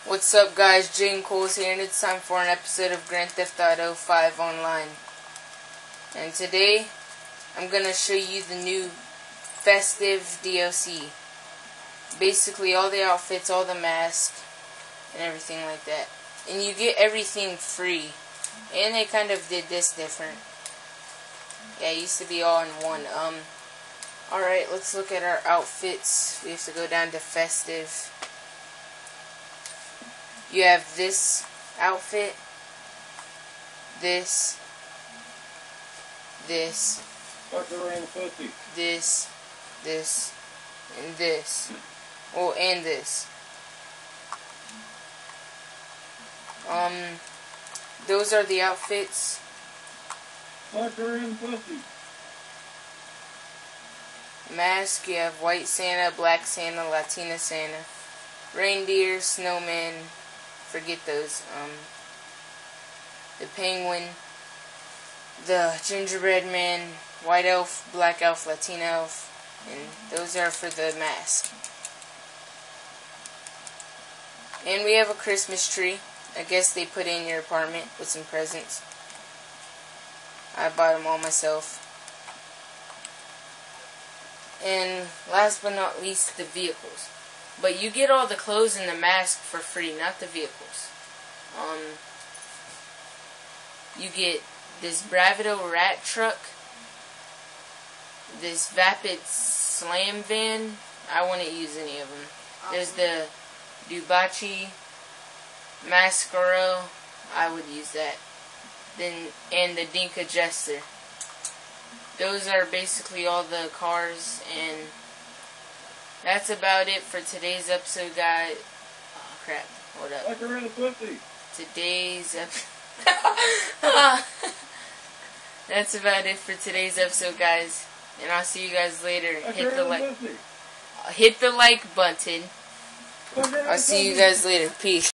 What's up guys, Jane Coles here, and it's time for an episode of Grand Theft Auto 5 Online. And today, I'm gonna show you the new Festive DLC. Basically all the outfits, all the masks, and everything like that. And you get everything free. And they kind of did this different. Yeah, it used to be all in one. Alright, let's look at our outfits. We have to go down to Festive. You have this outfit, this, this, and this. Oh, and this. Those are the outfits. Mask, you have White Santa, Black Santa, Latina Santa, Reindeer, Snowman, forget those, the Penguin, the Gingerbread Man, White Elf, Black Elf, Latina Elf, and those are for the mask. And we have a Christmas tree. I guess they put it in your apartment with some presents. I bought them all myself. And last but not least, the vehicles. But you get all the clothes and the mask for free, not the vehicles. You get this Bravado rat truck, this Vapid slam van. I wouldn't use any of them. There's the Dubachi Mascaro. I would use that. And the Dinka Jester. Those are basically all the cars, and that's about it for today's episode, guys. Oh crap, hold up. Today's episode. That's about it for today's episode, guys. And I'll see you guys later. Hit the like button. I'll see you guys later. Peace.